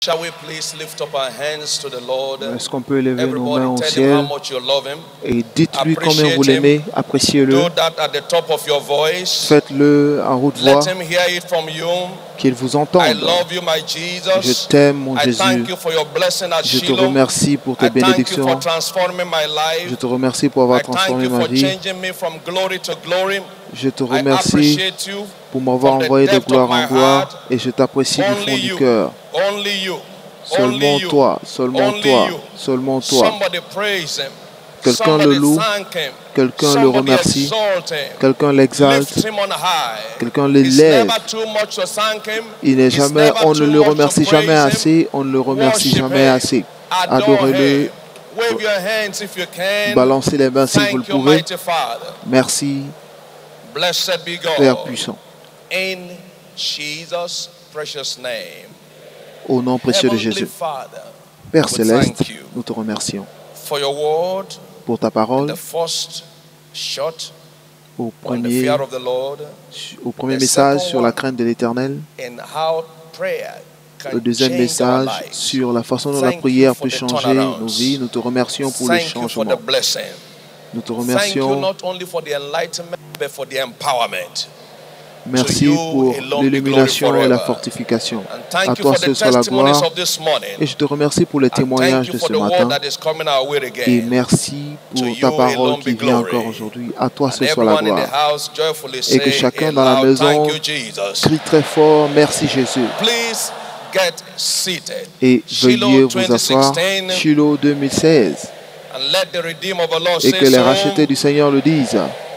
Shall we please lift up our hands to the Lord? Est-ce qu'on peut lever nos mains Everybody au tell him ciel how much you love him. et dites-lui combien Appreciate vous l'aimez, appréciez-le, Do that at the top of your voice. faites-le à haute voix, Let him hear it from you. qu'il vous I entende. love you, my Je Jesus. t'aime, mon I Jésus. thank you for your blessing at Je te Shiloh. remercie pour tes I thank you bénédictions. for transforming my Je life. te remercie pour I avoir thank transformé you ma for vie. changing me from glory to glory. Je te I remercie appreciate you pour m'avoir from the envoyé de depth of gloire my en gloire heart. et je t'apprécie du fond Only du you. cœur. Only you. Seulement Only you. toi, seulement Only toi, you. seulement toi. Somebody praise him. Quelqu'un le Somebody loue, thank him. quelqu'un le Somebody remercie, exalt him. quelqu'un l'exalte, Lift him on high. quelqu'un It's l'élève. never too much to thank him. Il n'est It's jamais, never on too ne le much to remercie jamais praise him. assez, on ne le remercie Worship jamais him. assez. Adore Adorez-le, him. Wave your hands if you can. balancez les mains si vous le Thank you, pouvez. mighty Father. Merci, Blessed be Père God. puissant. In Jesus' precious name. Au nom précieux de Heavenly Jésus. Father, Père we céleste, thank you nous te remercions for your word, pour ta parole, the first shot au on the premier, fear of the Lord, message sur la crainte de l'Éternel, and how prayer can le deuxième change our message lives. sur la façon dont la Thank you prière for peut the changer turnarounds. nos vies. Nous te remercions pour le Thank you for the changement. blessing. Nous te Thank you remercions. not only for the enlightenment, but for the empowerment. Merci To you pour alone be l'illumination glory et la forever. fortification. And thank À you toi for the seul soit la testimonies gloire. of this morning. Et je te remercie pour les And thank témoignages you de for ce the matin. word that is coming our way Et again. merci To pour you ta parole alone qui be vient glory. encore aujourd'hui. À toi And seul soit la everyone in the gloire. house joyfully Et que say chacun a dans la loud maison thank you, Jesus. crie très fort, merci Jésus. Please get seated. Et Shiloh veuillez vous asseoir. 2016. Shiloh 2016. And let the Redeemer of the Lord Et say que les so. rachetés du Seigneur le disent.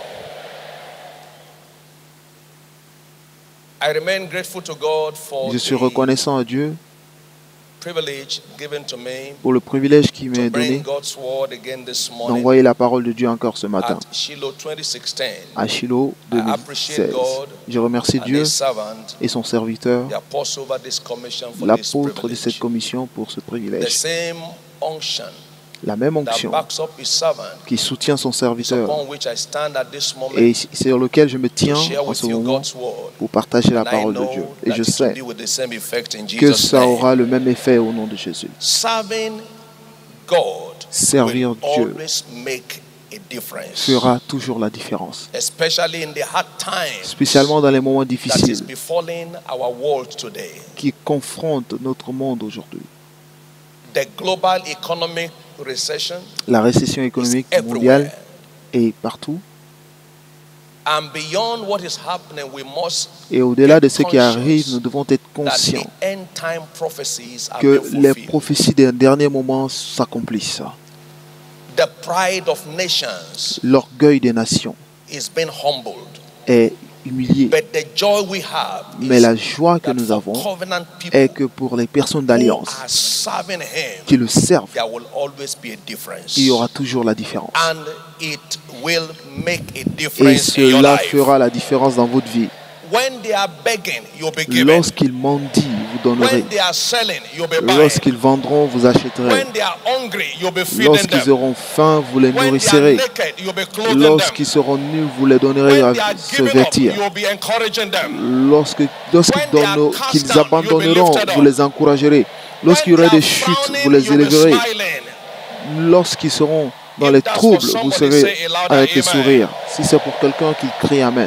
I remain grateful to God for Je suis the reconnaissant à Dieu privilege given to me pour le privilège qu'il to m'a bring donné God's word again this morning d'envoyer la parole de Dieu encore ce matin at Shiloh 2016. à Shiloh I appreciate 2016. God Je remercie and Dieu His servant, et son serviteur, the apostle over this commission for this l'apôtre de cette privilege. commission pour ce The privilège. same unction La même that onction backs up His servant qui soutient son is serviteur upon which I stand at this moment et sur lequel je me to tiens share en with ce you moment God's word. pour partager la And I parole de know Dieu. Et that je it will sais be with the same effect in que Jesus' ça name. aura le même effet au nom de Jésus. Serving God Servir will Dieu always make a difference, fera toujours la différence, especially in the hard times spécialement dans les moments that is difficiles befalling our world today. qui confrontent notre monde aujourd'hui. The global economic recession La récession is économique everywhere. mondiale est partout. And beyond what is happening, we must Et au-delà de get ce qui conscious arrive, nous devons être that conscients the end time prophecies are que being les fulfilled. prophéties des derniers moments s'accomplissent. The pride of nations L'orgueil des nations is being humbled. est humilié. But the joy we have Mais is la joie que that nous for avons covenant people est que pour les personnes who d'alliance are serving Him, qui le servent, there will always be a difference. il y aura toujours la différence. And it will make a Et difference in your cela life. fera la différence dans votre vie. When they are begging, you'll be given. Lorsqu'ils mendient, vous donnerez. When they are selling, you'll be buying. Lorsqu'ils vendront, vous achèterez. When they are hungry, you'll be feeding Lorsqu'ils them. auront faim, vous les When they are nourrirez. naked, you'll be clothing Lorsqu'ils them. seront nus, vous les donnerez When à they are se giving up, vêtir. you'll be encouraging them. Lorsqu'ils When they are cast qu'ils down, abandonneront, you'll be lifted vous up. les encouragerez. Lorsqu'il y When aura they des are chutes, frowning, vous les you'll be élèverez. smiling. Lorsqu'ils seront dans If les that's for troubles, vous somebody, serez say a louder avec le amen. sourire. Si c'est pour quelqu'un qui crie Amen.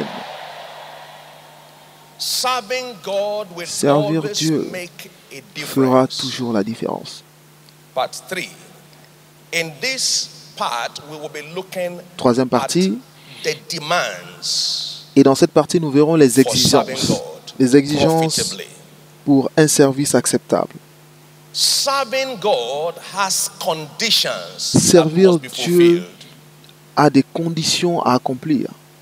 Serving God will Servir always Dieu make a fera difference. toujours la différence. Part 3. In this part, we will be looking Troisième at partie. the demands Et dans cette partie, nous verrons les for serving exigences. God Les exigences profitably. pour un service acceptable. Serving God has conditions Servir that must be Dieu fulfilled. a des conditions à accomplir.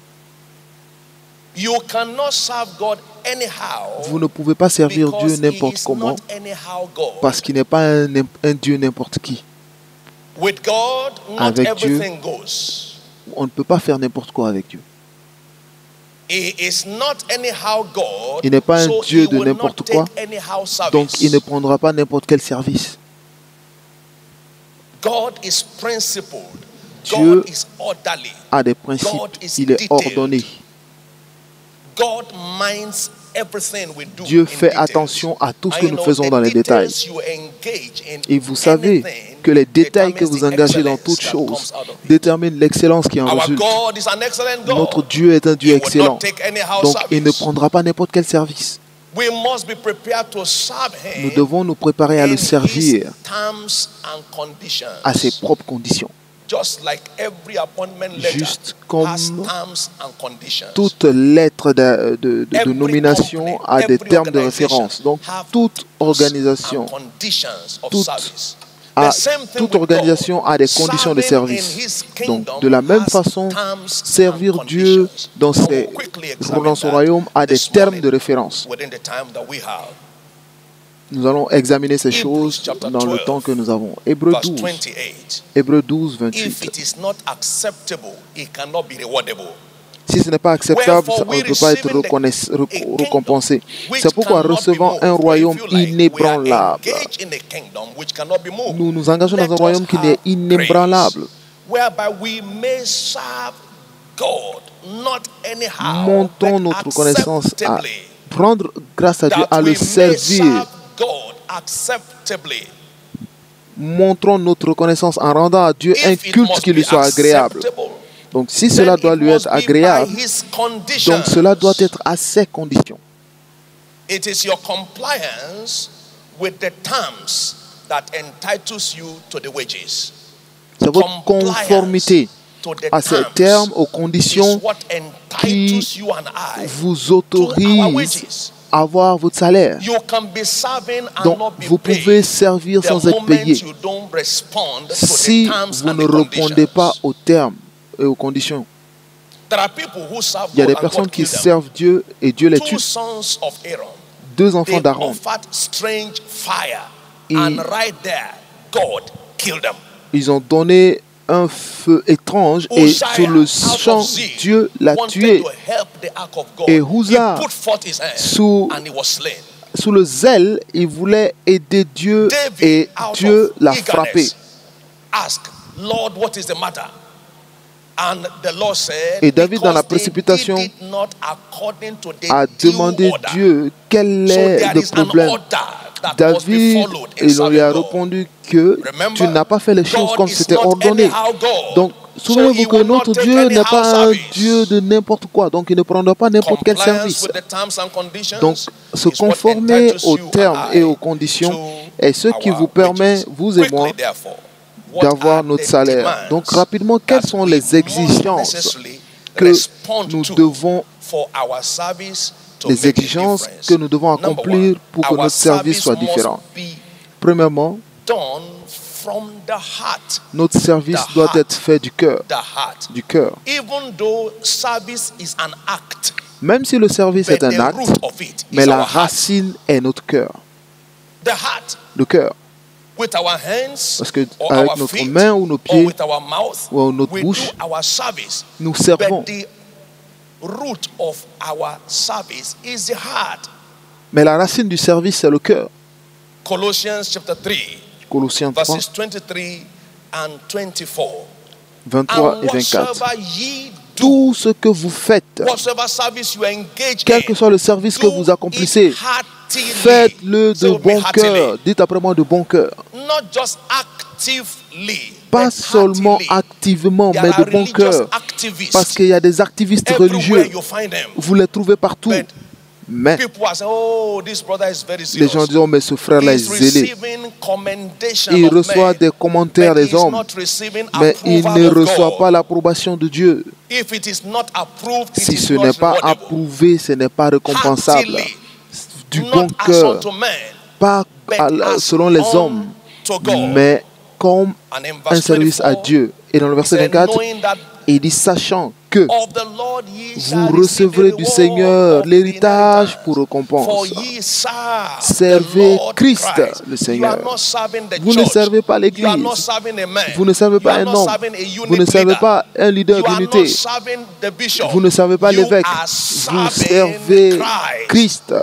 You cannot serve God anyhow Vous ne pouvez pas servir Dieu because He n'importe is comment not anyhow God. parce qu'il n'est pas un Dieu n'importe qui. With God, not Avec Dieu, everything goes. On ne peut pas faire n'importe quoi avec Dieu. He is not anyhow God, Il n'est pas un so Dieu he de will not n'importe quoi. take anyhow service. Donc il ne prendra pas n'importe quel service. God is principled. Dieu God is orderly. a des principes. God is Il est detailed. ordonné. God minds everything we do Dieu in fait details. attention à tout ce And que you nous know, faisons the dans les détails. details you engage in Et vous savez anything que les détails que determines vous the engagez dans excellence toute that chose comes out of it. déterminent l'excellence qui en Our résulte. God is an excellent God. Notre Dieu est un Dieu He will excellent. not take any house Donc, il ne service. prendra pas n'importe quel service. We must be prepared to serve Nous Him devons nous préparer à in le His servir terms and conditions. à ses propres conditions. Just like every appointment letter Juste comme has terms and conditions. Toute lettre de Every nomination company, a des every termes de organization référence. Donc, have toute terms organisation and conditions of toute service. a, The same thing toute with organisation God. a des conditions de Serving in service. His Donc, kingdom de la même has façon, terms servir and Dieu conditions. dans I will ses- quickly examine dans son that royaume a des this termes morning de référence. within the time that we have. Nous allons examiner ces Hebrews choses chapter dans le 12, temps que nous avons. Hébreux Verse 12, 28. Hébreux 12, If 28. it is not acceptable, it cannot be rewardable. Si ce n'est pas acceptable, Wherefore ça we ne peut pas être receiving a récompensé. which C'est pourquoi, cannot be recevant moved, un or if royaume you like, we are inébranlable, engaged in a kingdom which cannot be moved. nous nous engageons dans Let un us royaume qui have est inébranlable. grace, whereby we may serve God, not anyhow, Montons but notre connaissance à acceptably, rendre grâce à Dieu, that à we le may servir. serve God acceptably. Montrons notre reconnaissance en rendant à Dieu un If it culte must qui lui be soit agréable. acceptable, Donc si cela then doit it lui must être be by agréable, his conditions. donc cela doit être à ses conditions. It is your compliance with the terms that entitles you to the wages. C'est votre conformité To the à ces terms termes, aux is conditions what entitles you and I vous to our autorisent wages. à avoir votre salaire. You can be serving and Donc not be vous paid pouvez servir the sans être moment payé you don't respond to si the terms vous and ne the répondez pas conditions. aux termes et aux conditions. There are people who serve Il y a God des and personnes God qui killed them. servent Dieu et Dieu les Two tue. sons of Aaron, Deux enfants they d'Aaron. offered strange fire, Et- and right there, God killed them. Ils ont donné un feu étrange et Uzziah, sur le out champ, of zeal, Dieu l'a wanted tué. to help the ark of God. Et Uzzah, He put forth his hand, sous- and he was slain. Sous le zèle, il voulait aider Dieu et David, out Dieu of l'a frappé. eagerness, asked, Lord, what is the matter? And the Lord said, Et David, dans la because they précipitation, did it not according to the a due demandé order. Dieu quel So est there le is an problème. order that must be David, followed in il lui serving a God. répondu que Remember, tu n'as pas fait les choses God comme is c'était not ordonné. anyhow God. Donc, So souvenez-vous he que will not notre take Dieu anyhow n'est pas un service. Dieu de n'importe quoi. Donc, il ne prendra pas n'importe quel Compliance service. with the terms and conditions Donc, se is what conformer entitles aux you termes and et I aux conditions to est ce qui our vous permet, wages. vous et moi, Quickly, therefore, what d'avoir are notre the salaire. demands Donc, rapidement, quelles that sont we les must exigences necessarily que respond nous to devons, for our service to les make a exigences difference? que nous devons Number accomplir one, pour que our notre service service soit must différent? be Premièrement, done from the heart. notre service The doit heart. être fait du cœur. The heart. Du cœur. Even though service is an act, Même si le service but est un the acte, root of it mais is la our heart. racine est notre cœur. The heart, Le cœur. with our hands, Parce que or avec our notre feet, main ou nos or pieds with our mouth, ou notre we bouche, do our service. nous servons. But the root of our service is the heart. Mais la racine du service, c'est le cœur. Colossians chapter 3, Colossiens 3, verses 23 and 24. 23 And et 24. whatsoever ye do, Tout ce que vous faites, whatsoever service you engage quel que in, soit le service que do vous accomplissez, it heartily. faites-le Say de with me, bon heartily. cœur. Dites après moi de bon cœur. Not just actively, Pas but seulement heartily. activement, There mais are de bon religious cœur. activists. Parce qu'il y a des activistes Everywhere religieux. you find them. Vous les trouvez partout. But Mais people are saying, oh, this brother is very les serious. gens disent, oh, mais ce frère-là est He's zélé. receiving commendation Il of reçoit men, des commentaires but des he's hommes, not receiving mais il approval ne of reçoit God. pas l'approbation de Dieu. If it is not approved, it Si is ce not n'est pas rewardable. approuvé, ce n'est pas récompensable. Heartily, Du not bon as cœur, unto men, pas but as selon les hommes, unto God. mais comme And in un verse service à 24, Dieu. Et dans le he verset said, 24, knowing that il dit, sachant que of the Lord ye shall vous recevrez receive du the Seigneur reward of l'héritage the pour inheritance. For récompense. ye serve Servez the Lord Christ, Christ. le You Seigneur. are not serving the Vous ne church. servez pas You are l'Église. not serving a man. Vous ne servez pas You are un not homme. serving a unique Vous ne servez leader. pas un leader You are d'unité. not serving the bishop. Vous ne servez pas You l'évêque. are Vous serving servez Christ. Christ.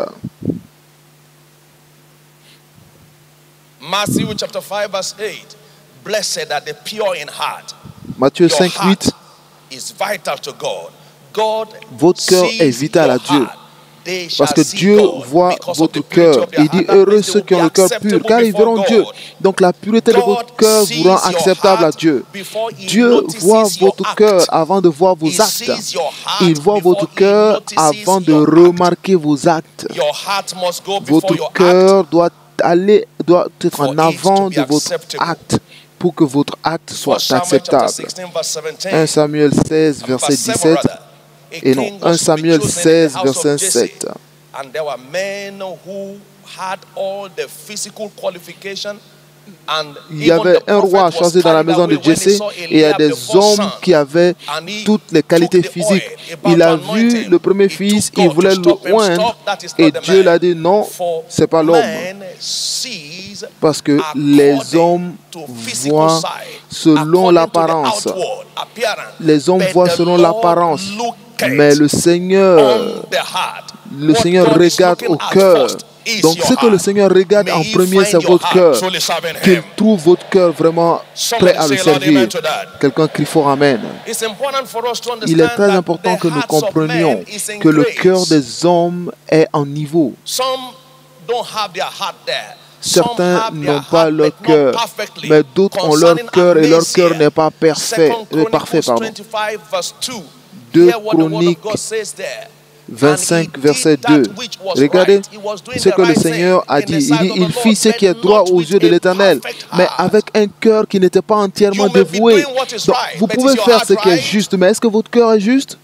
Matthew chapter 5 verse 8. Blessed are the pure in heart. Matthieu Your 5, 8. heart is vital to God. God Votre cœur sees est vital your à Dieu. heart. they shall Parce que see Dieu God voit because of votre the purity cœur. of their Il dit heart. That heureux means they ceux will qui be ont le cœur pur, acceptable car ils before verront Dieu. God. Donc la pureté de God votre cœur vous rend sees your acceptable à heart Dieu. before he Dieu notices voit your votre act. cœur avant de voir vos He actes. sees your heart Il voit before votre he cœur notices avant de your act. remarquer vos actes. Your heart must go before Votre your act cœur doit être for en it avant to be de votre acceptable. acte pour que votre acte soit 1 Samuel chapter acceptable. 16 verse 17. 1 Samuel 16, verset Verse 7 17. rather. A Et non, king 1 was to be Samuel chosen in the 16, house of verset Jesse. 7. And there were men who had all the physical qualification. And Il y avait un roi choisi dans la maison de Jessé et il y a des hommes qui avaient toutes les qualités physiques. Il a vu le premier fils, il voulait le oindre et Dieu l'a dit non, ce n'est pas l'homme. Parce que les hommes voient selon l'apparence. Les hommes voient selon l'apparence. Mais le Seigneur regarde au cœur. Donc ce que le Seigneur regarde en premier, c'est votre cœur. Qu'il trouve votre cœur vraiment prêt à le servir. Quelqu'un crie fort Amen. Il est très important que nous comprenions que le cœur des hommes est en niveau. Certains n'ont pas leur cœur, mais d'autres ont leur cœur et leur cœur n'est pas parfait. 2 Chroniques 25, verset 2. Regardez ce que le Seigneur a dit. Il dit, il fit ce qui est droit aux yeux de l'Éternel, mais avec un cœur qui n'était pas entièrement dévoué. Donc, vous pouvez faire ce qui est juste, mais est-ce que votre cœur est juste?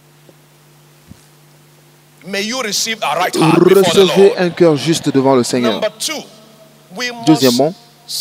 Recevez un cœur juste devant le Seigneur. Deuxièmement,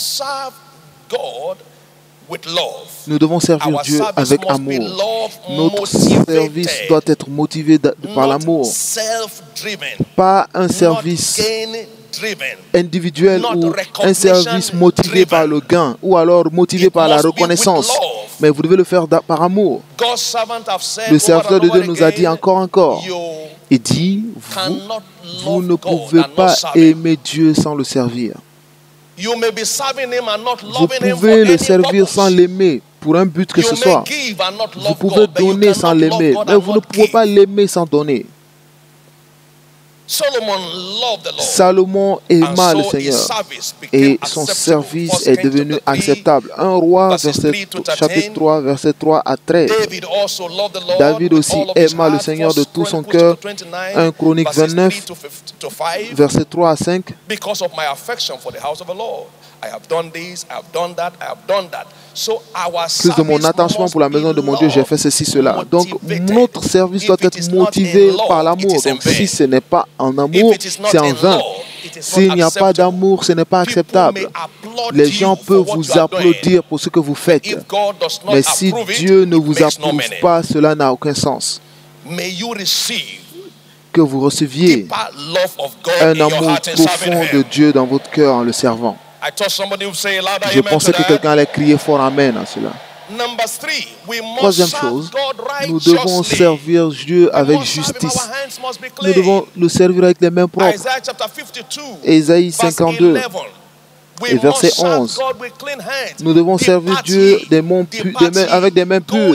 nous devons servir Dieu avec amour. Notre service doit être motivé par l'amour. Pas un service individuel ou un service motivé par le gain ou alors motivé par la reconnaissance. Mais vous devez le faire par amour. Le serviteur de Dieu nous a dit encore. Il dit, vous ne pouvez pas aimer Dieu sans le servir. Vous pouvez le servir sans l'aimer pour un but que ce soit. Vous pouvez donner sans l'aimer, mais vous ne pouvez pas l'aimer sans donner. Salomon aima le Seigneur et son service est devenu acceptable. 1 Roi, chapitre 3, verset 3 à 13. David aussi aima le Seigneur de tout son cœur. 1 Chronique 29, verset 3 à 5. Plus de mon attachement pour la maison de mon Dieu, j'ai fait ceci, cela. Donc, notre service doit être motivé par l'amour. Donc, si ce n'est pas en amour, c'est en vain. S'il n'y a pas d'amour, ce n'est pas acceptable. Les gens peuvent vous applaudir pour ce que vous faites. Mais si Dieu ne vous approuve pas, cela n'a aucun sens. Que vous receviez un amour profond de Dieu dans votre cœur en le servant. Je pensais que quelqu'un allait crier fort Amen à cela. Troisième chose, nous devons servir Dieu avec justice. Nous devons le servir avec les mains propres. Ésaïe 52 et verset 11. Nous devons servir Dieu avec des mains pures.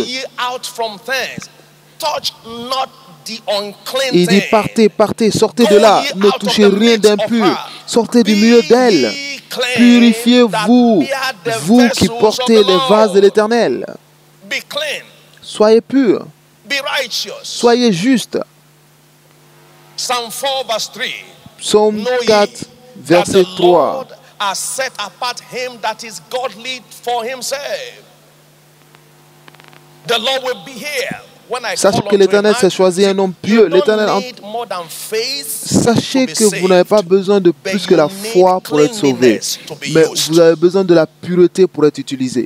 Il dit partez, partez, sortez de là, ne touchez rien d'impur, sortez du milieu d'elle. Purifiez-vous, vous qui portez les vases de l'Éternel. Soyez purs. Soyez justes. Psaume 4, verset 3. Sachez que l'Éternel s'est choisi un homme pieux. Sachez que vous n'avez pas besoin de plus que la foi pour être sauvé. Mais vous avez besoin de la pureté pour être utilisé.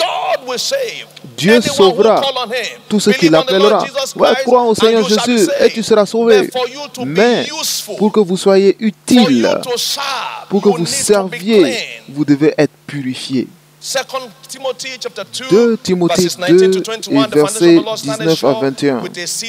Dieu sauvera tout ce qui l'appellera. Ouais, crois au Seigneur Jésus et tu seras sauvé. Mais pour que vous soyez utile, pour que vous serviez, vous devez être purifié. 2 Timothée 2 et versets 19 à 21.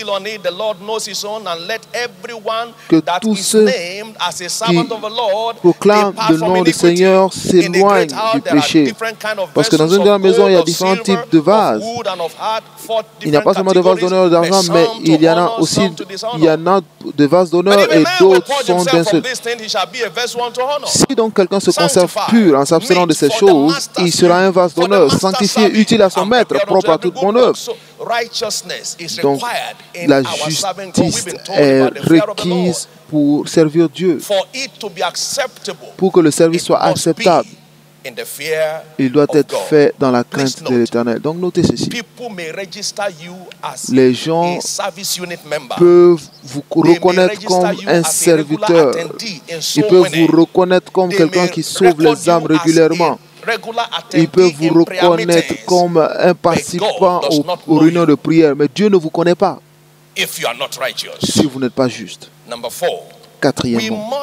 Que tous ceux qui proclament le nom du Seigneur s'éloignent du péché. Parce que dans une grande maison, il y a différents types de vases. Il n'y a pas seulement de vases d'honneur d'argent, mais il y en a aussi de vases d'honneur et d'autres sont d'insulte. Si donc quelqu'un se conserve pur en s'abstenant de ces choses, il sera un vase d'honneur, sanctifié, utile à son maître, propre à toute bonne œuvre. Donc, la justice est requise pour servir Dieu. Pour que le service soit acceptable, il doit être fait dans la crainte de l'Éternel. Donc, notez ceci. Les gens peuvent vous reconnaître comme un serviteur. Ils peuvent vous reconnaître comme quelqu'un qui sauve les âmes régulièrement. Ils peuvent vous reconnaître comme un participant aux réunions de prière. Mais Dieu ne vous connaît pas si vous n'êtes pas juste. Quatrièmement,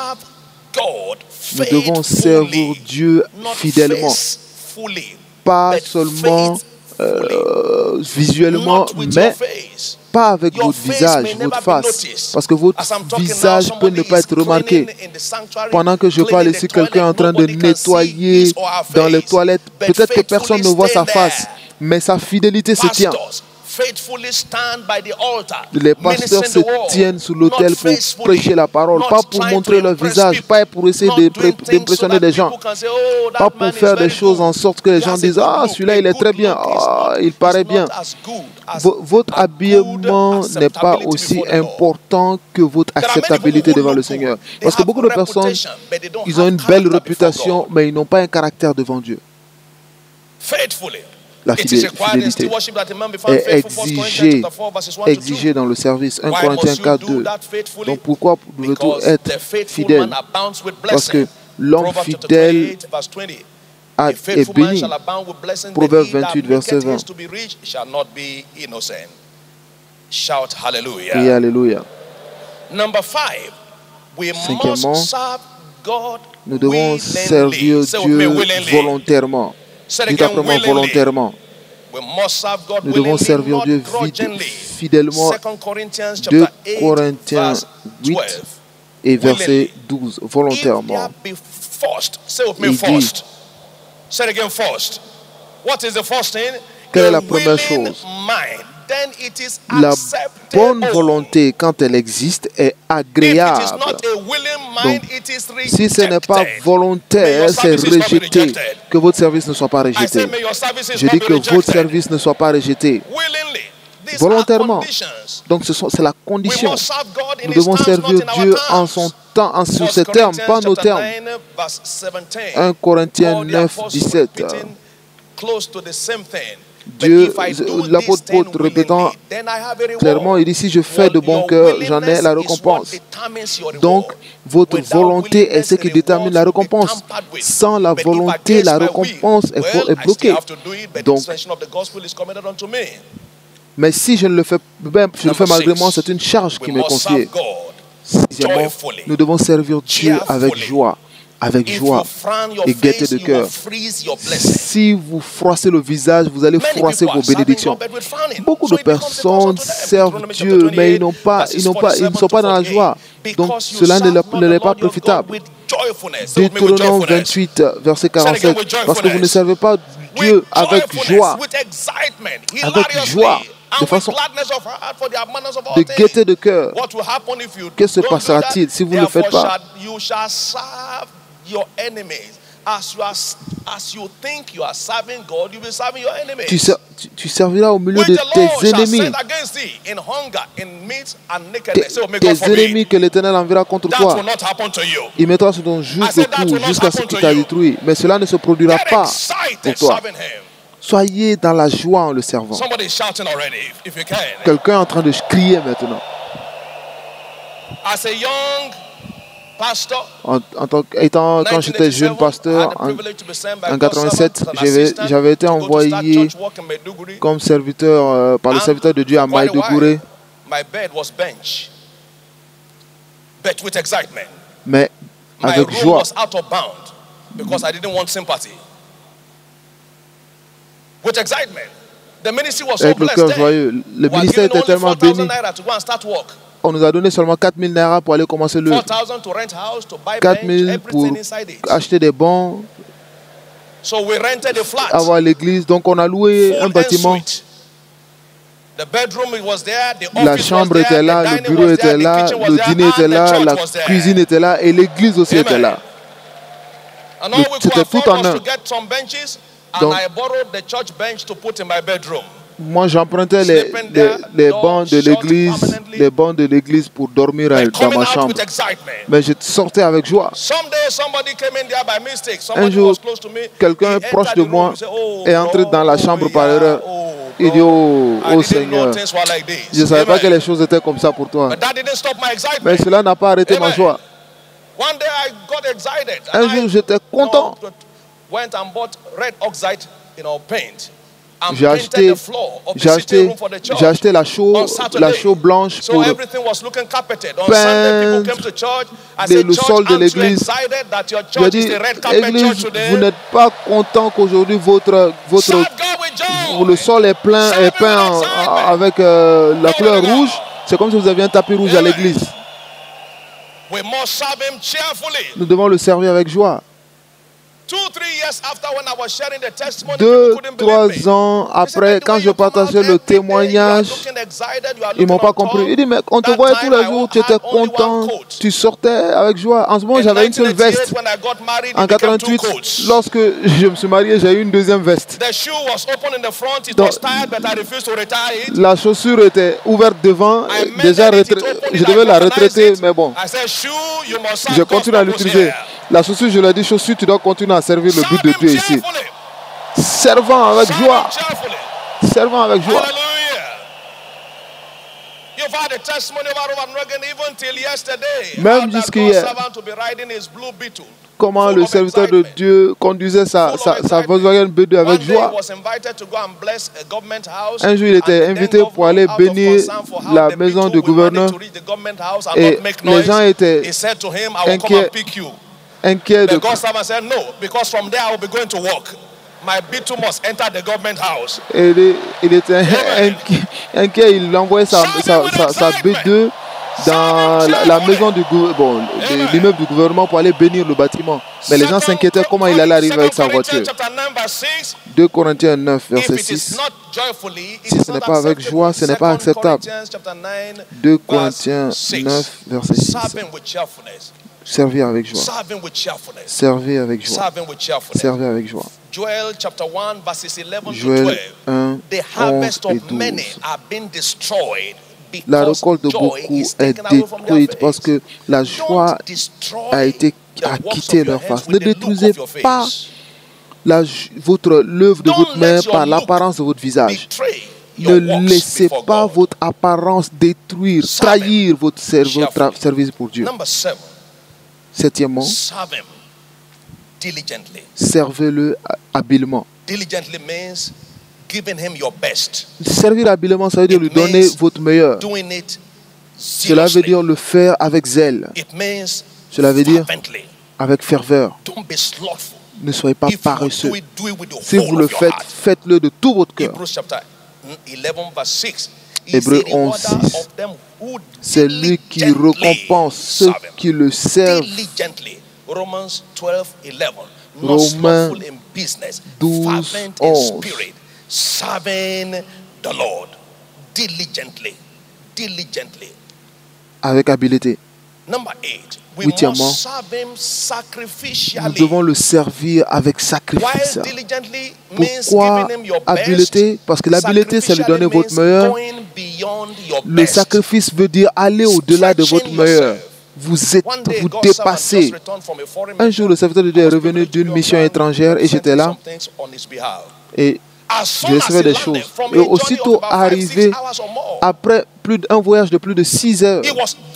nous devons servir Dieu fidèlement, pas seulement visuellement, mais pas avec votre visage, votre face, parce que votre visage peut ne pas être remarqué. Pendant que je parle ici, quelqu'un est en train de nettoyer dans les toilettes. Peut-être que personne ne voit sa face, mais sa fidélité se tient. Les pasteurs se tiennent sous l'autel pour prêcher la parole, pas pour montrer leur visage, pas pour essayer d'impressionner les gens, pas pour faire des choses en sorte que les gens disent « Ah, celui-là, il est très bien, ah, il paraît bien ». Votre habillement n'est pas aussi important que votre acceptabilité devant le Seigneur. Parce que beaucoup de personnes, ils ont une belle réputation, mais ils n'ont pas un caractère devant Dieu. La fidélité est exigée dans le service. 1 Corinthiens 4, 2. Donc pourquoi devez-vous être fidèle? Parce que l'homme fidèle est béni. Proverbe 28, verset 20. Et alléluia. Cinquièmement, nous devons servir Dieu volontairement. Dites après moi volontairement. Nous devons servir Dieu fidèlement. 2 Corinthiens 8 et verset 12. Volontairement. Il dit, quelle est la première chose? La bonne volonté, quand elle existe, est agréable. Donc, si ce n'est pas volontaire, c'est rejeté. Que votre service ne soit pas rejeté. Je dis que votre service ne soit pas rejeté. Volontairement. Donc, c'est la condition. Nous devons servir Dieu en son temps, sur ses termes, pas nos termes. 1 Corinthiens 9, 17. Dieu, l'apôtre Paul répétant clairement, il dit, si je fais de bon cœur, j'en ai la récompense. Donc, votre volonté est ce qui détermine la récompense. Sans la volonté, la récompense est bloquée. Donc, mais si je ne le fais, je le fais malgré moi, c'est une charge qui m'est confiée. Sixièmement, nous devons servir Dieu avec joie. Avec joie et gaieté de cœur. Si vous froissez le visage, vous allez froisser vos bénédictions. Beaucoup de personnes servent Dieu, mais ils ne sont pas dans la joie. Donc, cela ne leur est pas profitable. Deutéronome 28, verset 47. Parce que vous ne servez pas Dieu avec joie. Avec joie. De façon de gaieté de cœur. Que se passera-t-il si vous ne le faites pas? Your enemies. As you think you are serving God, you will be serving your enemies. Tu serviras au milieu de tes ennemis. Tes ennemis que l'Éternel enverra contre toi. Il mettra sur ton joug le coup jusqu'à ce qu'il t'a détruit. Mais cela ne se produira pas pour toi. Soyez dans la joie en le servant. Quelqu'un est en train de crier maintenant. Quand j'étais jeune pasteur, en 87, j'avais été envoyé comme serviteur par le serviteur de Dieu à Maïdougouré. Mais avec joie. With excitement. The ministry was so avec le cœur joyeux. Le ministère était tellement béni. On nous a donné seulement 4 000 naira pour aller commencer le 4 000 pour acheter des bons, avoir l'église. Donc on a loué un bâtiment. La chambre était là, le bureau était là, le dîner était là, la cuisine était là et l'église aussi était là. C'était tout en un. Donc, moi, j'empruntais les bancs de l'église pour dormir dans ma chambre. Mais je sortais avec joie. Un jour, quelqu'un proche de moi est entré dans la chambre par erreur. Il dit, oh Seigneur, je ne savais pas que les choses étaient comme ça pour toi. Mais cela n'a pas arrêté ma joie. Un jour, j'étais content. J'ai acheté la chaux blanche pour peindre le sol de l'église. J'ai dit, église, vous n'êtes pas content qu'aujourd'hui le sol est peint avec la couleur rouge. C'est comme si vous aviez un tapis rouge à l'église. Nous devons le servir avec joie. 2-3 ans après, quand je partageais le témoignage, ils ne m'ont pas compris. Il dit, mais on te voyait tous les jours, tu étais content, tu sortais avec joie. En ce moment, j'avais une seule veste. En 88, lorsque je me suis marié, j'ai eu une deuxième veste. Donc, la chaussure était ouverte devant. Déjà, je devais la retraiter, mais bon, je continue à l'utiliser. La chaussure, je lui ai dit, chaussure, tu dois continuer à servir le but de Dieu ici. Servant avec joie. Servant avec joie. Même jusqu'hier, comment le serviteur de Dieu conduisait sa Volkswagen B2 avec joie. Un jour, il était invité pour aller bénir la maison du gouverneur et les gens étaient inquiet de il était inquiet, il envoyait sa B2 dans la maison de l'immeuble du gouvernement pour aller bénir le bâtiment. Mais les gens s'inquiétaient comment il allait arriver avec sa voiture. 2 Corinthiens 9, verset 6. Si ce n'est pas avec joie, ce n'est pas acceptable. 2 Corinthiens 9, verset 6. Servir avec joie. Servir avec joie. Servir avec joie. Joël 1, 11 et 12. La récolte de beaucoup est détruite parce que la joie a quitté leur face. Ne détruisez pas l'œuvre de votre main par l'apparence de votre visage. Ne laissez pas votre apparence détruire, trahir votre service pour Dieu. Septièmement, servez-le habilement. Servir habilement, ça veut dire lui donner votre meilleur. Cela veut dire le faire avec zèle. Cela veut dire avec ferveur. Ne soyez pas paresseux. Si vous le faites, faites-le de tout votre cœur. Hébreux 11, 6. C'est lui qui récompense ceux qui le servent. Romains 12, 11. Avec habileté. Huitièmement, nous devons le servir avec sacrifice. Pourquoi habileté? Parce que l'habileté, c'est lui donner votre meilleur. Le sacrifice veut dire aller au-delà de votre meilleur. Vous dépassez. Un jour, le serviteur de Dieu est revenu d'une mission étrangère et j'étais là. Et je recevais des choses. Et aussitôt arrivé, après un voyage de plus de 6 heures,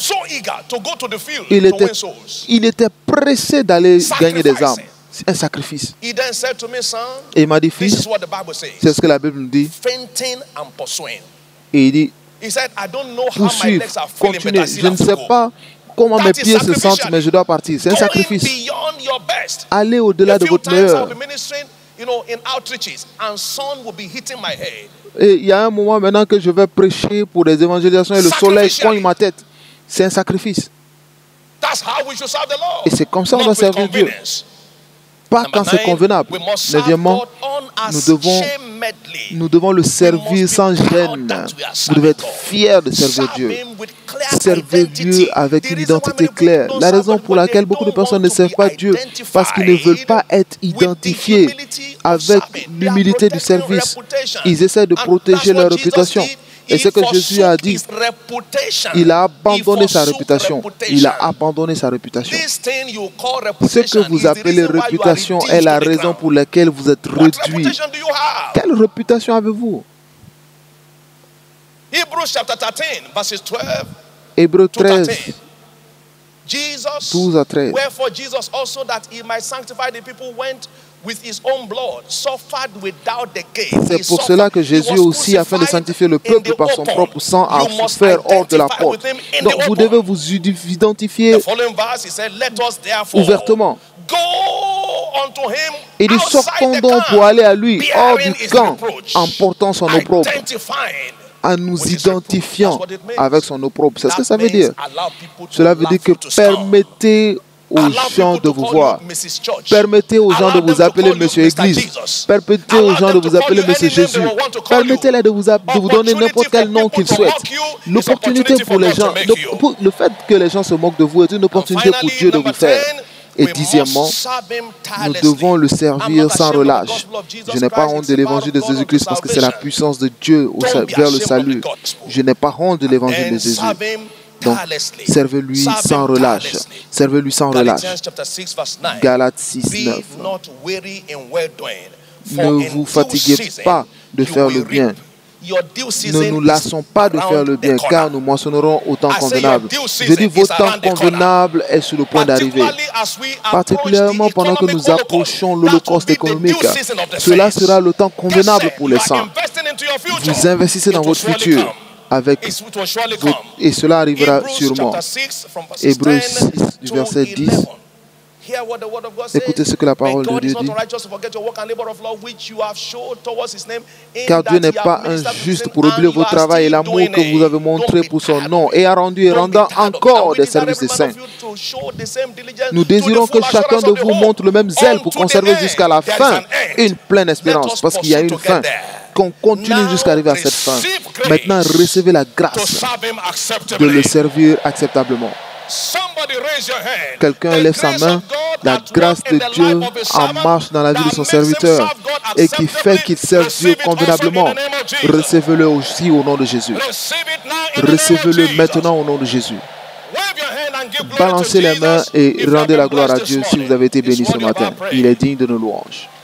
il était pressé d'aller gagner des âmes. C'est un sacrifice. Et il m'a dit, fils, c'est ce que la Bible nous dit. Et il dit, poursuivre, continuer. Je ne sais pas comment mes pieds se sentent, mais je dois partir. C'est un sacrifice. Allez au-delà de votre meilleur. Et il y a un moment maintenant que je vais prêcher pour des évangélisations et le soleil cogne ma tête. C'est un sacrifice. Et c'est comme ça qu'on doit servir Dieu. Pas quand c'est convenable. Neuvièmement, nous devons le servir sans gêne. Vous devez être fiers de servir Dieu. Servez Dieu avec une identité claire. La raison pour laquelle beaucoup de personnes ne servent pas Dieu, parce qu'ils ne veulent pas être identifiés avec l'humilité du service. Ils essaient de protéger leur réputation. Et ce que Jésus a dit, il a abandonné sa réputation. Il a abandonné sa réputation. Ce que vous appelez réputation est la raison pour laquelle vous êtes réduit. Quelle réputation avez-vous? Hébreux 13, 12 à 13. C'est pour cela que Jésus aussi, afin de sanctifier le peuple par son propre sang, a souffert hors de la porte. Donc vous devez vous identifier ouvertement. Il dit, sortons donc pour aller à lui, hors du camp, en portant son opprobre, en nous identifiant avec son opprobre. C'est ce que ça veut dire. Cela veut dire que permettez aux gens de vous voir. Permettez aux gens de vous appeler Monsieur Église. Permettez aux gens de vous appeler Monsieur Jésus. Permettez-les de vous donner n'importe quel nom qu'ils souhaitent. L'opportunité pour les gens, le fait que les gens se moquent de vous est une opportunité pour Dieu de vous faire. Et dixièmement, nous devons le servir sans relâche. Je n'ai pas honte de l'évangile de Jésus-Christ parce que c'est la puissance de Dieu vers le salut. Je n'ai pas honte de l'évangile de Jésus. Donc, servez-lui sans relâche. Servez-lui sans relâche. Galates 6, 9. Ne vous fatiguez pas de faire le bien. Ne nous lassons pas de faire le bien, car nous moissonnerons au temps convenable. Je dis, votre temps convenable est sur le point d'arriver. Particulièrement pendant que nous approchons l'holocauste économique. Cela sera le temps convenable pour les saints. Vous investissez dans votre futur. Et cela arrivera sûrement. Hébreux 6, du verset 10. Écoutez ce que la parole de Dieu dit. Car Dieu n'est pas injuste pour oublier votre travail et l'amour que vous avez montré pour son nom et a rendu et rendant encore des services des saints. Nous désirons que chacun de vous montre le même zèle pour conserver jusqu'à la fin une pleine espérance, parce qu'il y a une fin. Qu'on continue jusqu'à arriver à cette fin. Maintenant, recevez la grâce de le servir acceptablement. Quelqu'un lève sa main. La grâce de Dieu en marche dans la vie de son serviteur et qui fait qu'il serve Dieu convenablement. Recevez-le aussi au nom de Jésus. Recevez-le maintenant au nom de Jésus. Balancez les mains et rendez la gloire à Dieu si vous avez été bénis ce matin. Il est digne de nos louanges.